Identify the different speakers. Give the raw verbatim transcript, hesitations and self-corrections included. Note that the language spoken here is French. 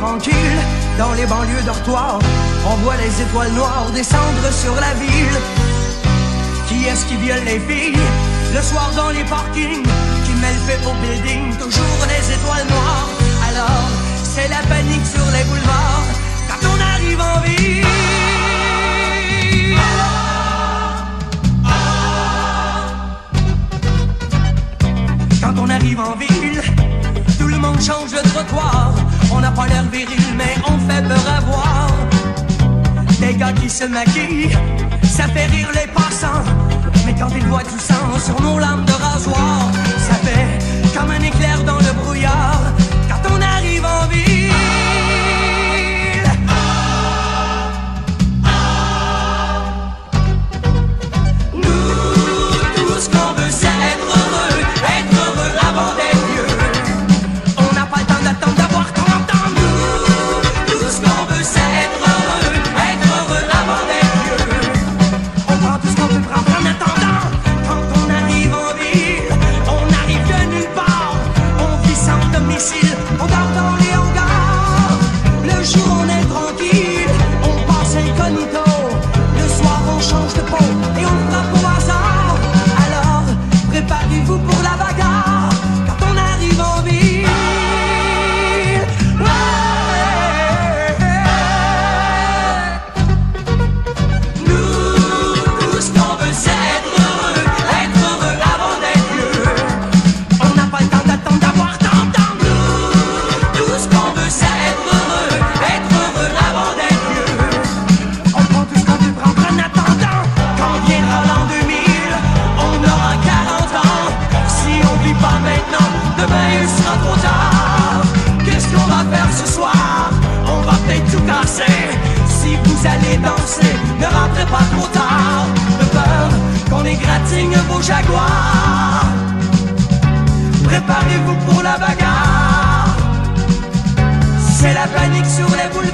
Speaker 1: tranquille, dans les banlieues dortoirs, on voit les étoiles noires descendre sur la ville. Qui est-ce qui viole les filles le soir dans les parkings, qui met le feu au building, toujours les étoiles noires. Alors c'est la panique sur les boulevards quand on arrive en ville. Quand on arrive en ville, tout le monde change de trottoir. On n'a pas l'air viril, mais on fait peur à voir. Des gars qui se maquillent, ça fait rire les passants. Mais quand ils voient du sang sur nos lames de rasoir, ça fait comme un éclair dans le brouillard quand on arrive en ville. Nous, tout ce qu'on veut, c'est être heureux, être heureux avant d'être vieux. On n'a pas le temps d'attendre d'avoir trente ans. Nous, tout ce qu'on veut, c'est être heureux, être heureux avant d'être vieux. On prend tout ce qu'on peut prendre en attendant. Quand on arrive en ville, on arrive de nulle part. On vit sans domicile, on dort dans les hangars. Le jour on est tranquille, on passe incognito. Le soir on change de peau et on frappe au hasard. Alors préparez-vous pour la bagarre quand on arrive en ville. Ouais. Nous, tout ce qu'on veut, c'est être heureux, être heureux avant d'être vieux. On n'a pas le temps d'attendre d'avoir trente ans. Nous, tout ce qu'on veut, c'est être heureux, être heureux avant d'être vieux. On prend tout ce qu'on peut prendre en attendant. Quand viendra l'an deux mille, on aura quarante ans. Si on vit pas maintenant, demain il sera trop tard. Qu'est-ce qu'on va faire ce soir? On va peut-être tout casser. Si vous allez danser, ne rentrez pas trop tard. De peur qu'on égratigne vos jaguars. Préparez-vous pour la bagarre. C'est la panique sur les boulevards.